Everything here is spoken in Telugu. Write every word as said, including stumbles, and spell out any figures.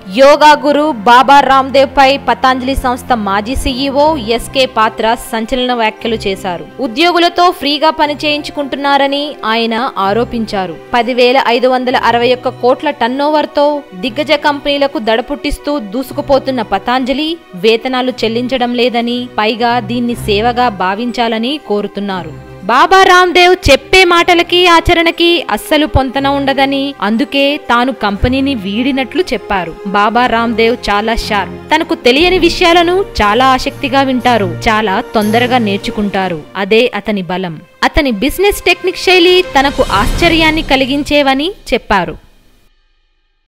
యోగా గురు బాబా రామ్దేవ్ పై పతంజలి సంస్థ మాజీ సీఈఓ ఎస్కే పాత్ర సంచలన వ్యాఖ్యలు చేశారు. ఉద్యోగులతో ఫ్రీగా పని చేయించుకుంటున్నారని ఆయన ఆరోపించారు. పదివేల ఐదు వందల అరవై ఒక్క కోట్ల టర్నోవర్ తో దిగ్గజ కంపెనీలకు దడపుట్టిస్తూ దూసుకుపోతున్న పతంజలి వేతనాలు చెల్లించడం లేదని, పైగా దీన్ని సేవగా భావించాలని కోరుతున్నారు. బాబా రామ్దేవ్ చెప్పే మాటలకి ఆచరణకి అస్సలు పొంతన ఉండదని, అందుకే తాను కంపెనీని వీడినట్లు చెప్పారు. బాబా రామ్దేవ్ చాలా షార్ప్. తనకు తెలియని విషయాలను చాలా ఆసక్తిగా వింటారు, చాలా తొందరగా నేర్చుకుంటారు. అదే అతని బలం. అతని బిజినెస్ టెక్నిక్ శైలి తనకు ఆశ్చర్యాన్ని కలిగించేవని చెప్పారు.